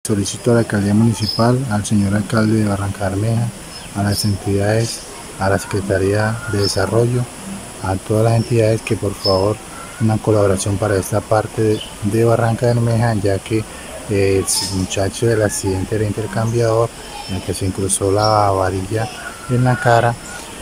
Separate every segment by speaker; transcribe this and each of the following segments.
Speaker 1: Solicito a la alcaldía municipal, al señor alcalde de Barrancabermeja, a las entidades, a la Secretaría de Desarrollo, a todas las entidades que por favor una colaboración para esta parte de Barrancabermeja, ya que el muchacho del accidente del intercambiador, en el que se incrustó la varilla en la cara,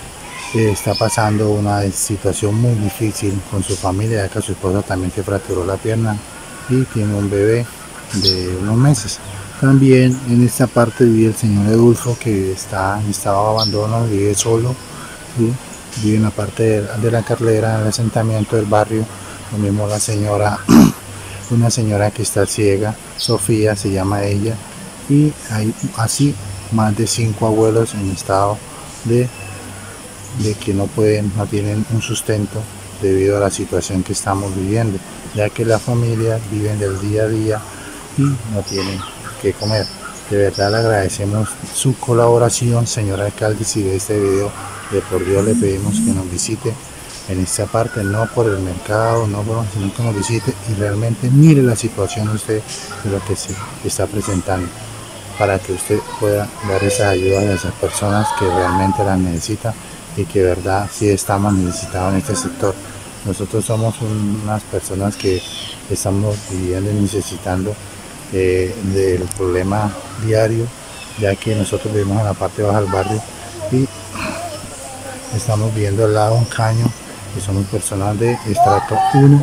Speaker 1: está pasando una situación muy difícil con su familia, ya que su esposa también se fracturó la pierna y tiene un bebé de unos meses. También en esta parte vive el señor Edulfo, que está en estado de abandono, vive solo, ¿sí? Vive en la parte de la carrera, en el asentamiento del barrio. Lo mismo la señora, una señora que está ciega, Sofía se llama ella, y hay así más de 5 abuelos en estado de que no tienen un sustento debido a la situación que estamos viviendo, ya que las familias viven del día a día y no tienen que comer. De verdad le agradecemos su colaboración, señor alcalde. Si ve este video, de por Dios le pedimos que nos visite en esta parte, no por el mercado, sino que nos visite y realmente mire la situación usted de lo que se está presentando, para que usted pueda dar esa ayuda a esas personas que realmente la necesitan y que de verdad sí estamos necesitados en este sector. Nosotros somos unas personas que estamos viviendo y necesitando del problema diario, ya que nosotros vivimos en la parte baja del barrio y estamos viviendo al lado de un caño, y somos personas de estrato 1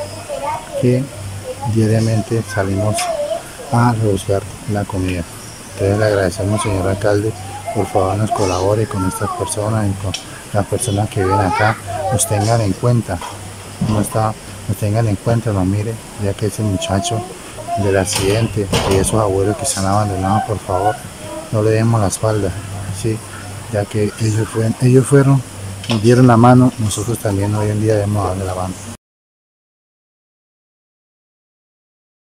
Speaker 1: que diariamente salimos a buscar la comida. Entonces le agradecemos, señor alcalde, por favor nos colabore con estas personas y con las personas que viven acá, nos tengan en cuenta, nos tengan en cuenta, nos mire, ya que ese muchacho del accidente y esos abuelos que están abandonados, por favor no le demos la espalda, ¿sí? Ya que ellos fueron, nos dieron la mano, nosotros también hoy en día debemos darle la mano.